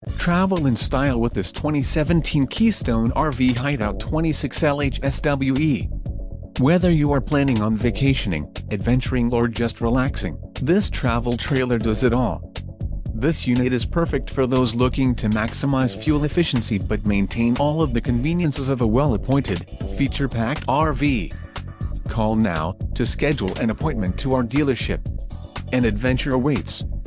Travel in style with this 2017 Keystone RV Hideout 26LHSWE. Whether you are planning on vacationing, adventuring or just relaxing, this travel trailer does it all. This unit is perfect for those looking to maximize fuel efficiency but maintain all of the conveniences of a well-appointed, feature-packed RV. Call now to schedule an appointment to our dealership. An adventure awaits.